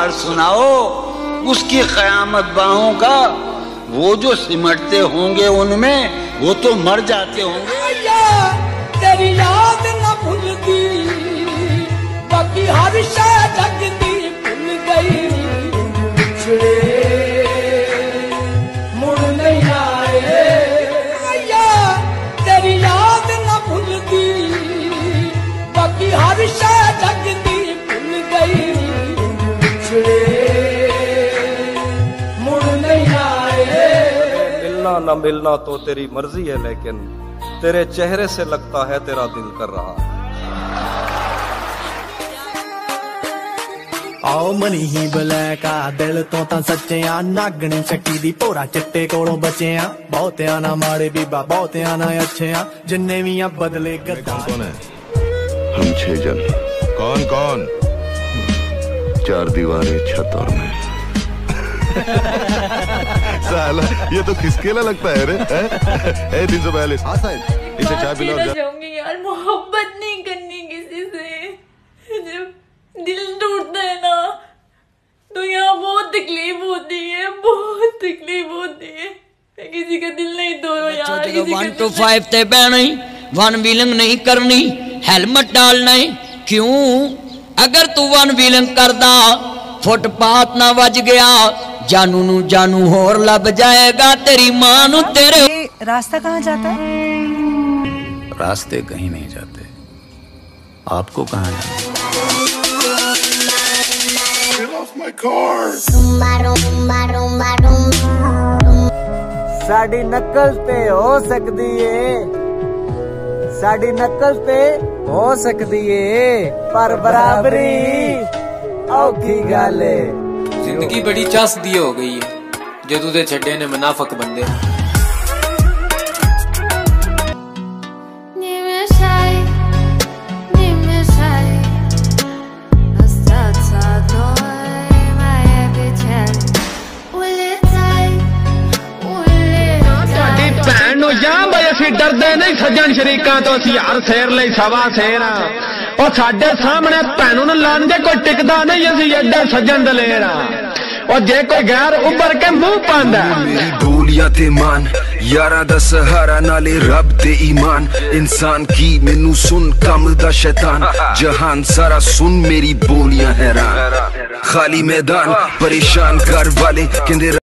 हाल सुनाओ उसकी क़यामत बाहों का। वो जो सिमटते होंगे उनमें वो तो मर जाते होंगे। तेरी याद न भूलती बाकी हर शय जगती भूल गई। पिछड़े मुड़ नहीं आए तेरी याद न भूलती बाकी हर शय जगती भूल गई। पिछड़े मुड़ नहीं आए। मिलना न मिलना तो तेरी मर्जी है लेकिन तेरे चेहरे से लगता है तेरा दिल कर रहा है। आओ मनी ही बलैका दिल तो ता सच्चे आ नागनी चक्की दी भोरा चिट्टे कोलों बचे आ। बहुत आना माड़े बीबा बहुत आना अच्छे आ जिन्ने भी आ बदले गद्दार। कौन है? हम 6 जन। कौन कौन? 4 दीवारें छत और मैं। साला ये तो किसकेला लगता है रे? 342। हाँ साहब इसे चाय पिलाओ। जाऊंगी यार, मोहब्बत नहीं करनी किसी से। जब दिल टूटता है ना तो यहाँ बहुत तकलीफ होती है, बहुत तकलीफ होती है। किसी का दिल नहीं तोड़ो यार। 1 to 5 ते बहनी 1 व्हीलिंग नहीं करनी, हेलमेट डालना है। क्यों? अगर तू 1 व्हीलिंग करदा फुटपाथ ना वज गया जानू नू जानू होर लब जाएगा तेरी मां नू। तेरे रास्ता कहाँ जाता है? रास्ते कहीं नहीं जाते, आपको कहाँ जाना? साडी नकल ते हो सकती है, साडी नकल ते हो सकती है पर बराबरी औखी गल है। जिंदगी बड़ी चस दी हो गई है जदू दे छड्डे ने मुनाफक बंदे। डरदे नहीं सज्जन शरीका तो असी हर शेर ले सवा शेर और साडे सामने भैनों ने लान जे कोई टिकदा नहीं असी एडे सज्जन दलेर और जे कोई गैर उबर के मुंह पांदा। मेरी बोलियां ते मान यारा दा सहारा नाले रब ते ईमान। इंसान की मैनू सुन कम दा शैतान जहान सारा सुन मेरी बोलियां हैरान। खाली मैदान परेशान कर वाले कहंदे